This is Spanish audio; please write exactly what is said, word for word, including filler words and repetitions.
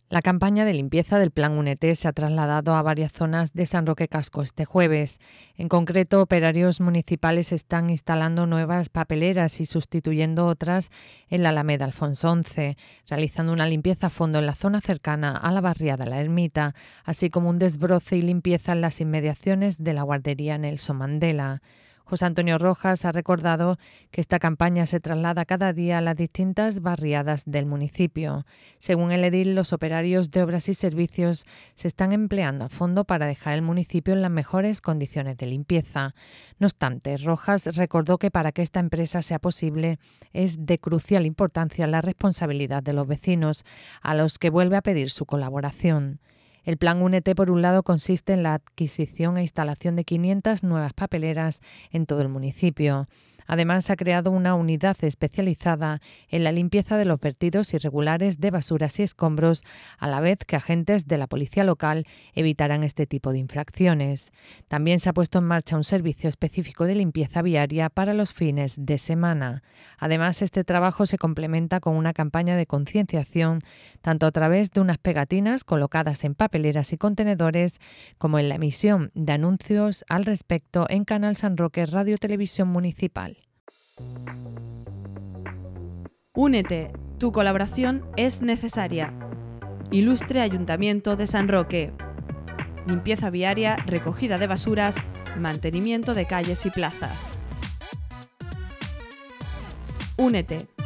La campaña de limpieza del Plan Únete se ha trasladado a varias zonas de San Roque Casco este jueves. En concreto, operarios municipales están instalando nuevas papeleras y sustituyendo otras en la Alameda Alfonso once, realizando una limpieza a fondo en la zona cercana a la barriada La Ermita, así como un desbroce y limpieza en las inmediaciones de la guardería Nelson Mandela. José Antonio Rojas ha recordado que esta campaña se traslada cada día a las distintas barriadas del municipio. Según el edil, los operarios de obras y servicios se están empleando a fondo para dejar el municipio en las mejores condiciones de limpieza. No obstante, Rojas recordó que para que esta empresa sea posible es de crucial importancia la responsabilidad de los vecinos, a los que vuelve a pedir su colaboración. El Plan Únete, por un lado, consiste en la adquisición e instalación de quinientas nuevas papeleras en todo el municipio. Además, se ha creado una unidad especializada en la limpieza de los vertidos irregulares de basuras y escombros, a la vez que agentes de la policía local evitarán este tipo de infracciones. También se ha puesto en marcha un servicio específico de limpieza viaria para los fines de semana. Además, este trabajo se complementa con una campaña de concienciación, tanto a través de unas pegatinas colocadas en papeleras y contenedores, como en la emisión de anuncios al respecto en Canal San Roque Radio Televisión Municipal. Únete, tu colaboración es necesaria. Ilustre Ayuntamiento de San Roque. Limpieza viaria, recogida de basuras, mantenimiento de calles y plazas. Únete.